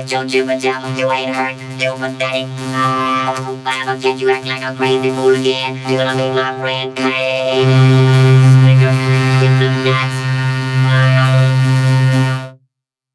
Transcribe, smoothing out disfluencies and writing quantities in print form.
don't you tell them you ain't hurt, you pathetic. Oh, Mama, can't you act like a crazy fool again? You're gonna be my friend, Kate.